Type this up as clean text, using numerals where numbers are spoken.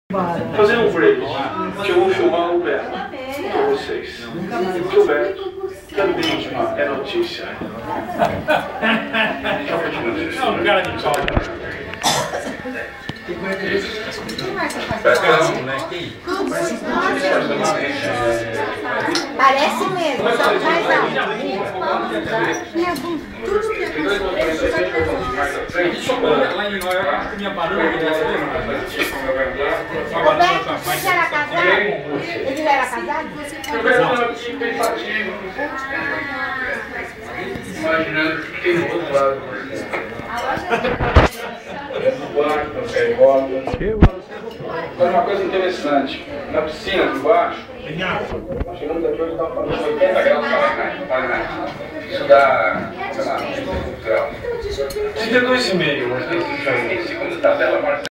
Fazer um break, que eu vou filmar o Beto para vocês. Porque o Beto também é notícia. Não, cara de pau. Parece mesmo, só faz alto. Lá em Nova York tinha banana que você Você era casado? Ele era casado? Imaginando o que tem do outro lado. Olha uma coisa interessante, na piscina de baixo, chegando daqui hoje estava falando 80 graus Fahrenheit. Isso dá, sei lá, 5 graus. 32,5, mas tem segundo tabela,